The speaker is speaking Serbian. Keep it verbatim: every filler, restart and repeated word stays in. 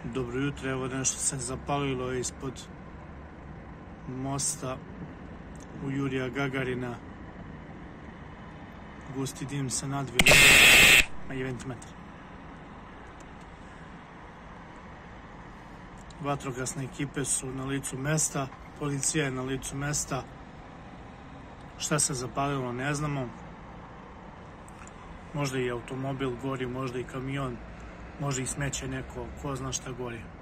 Dobro jutro, evo nešto se zapalilo ispod mosta u Jurija Gagarina. Gusti dim se nadvio na jedan metar. Vatrogasne ekipe su na licu mesta, policija je na licu mesta. Šta se zapalilo ne znamo. Možda i automobil gori, možda i kamion, možda i smeće neko, ko zna šta gori.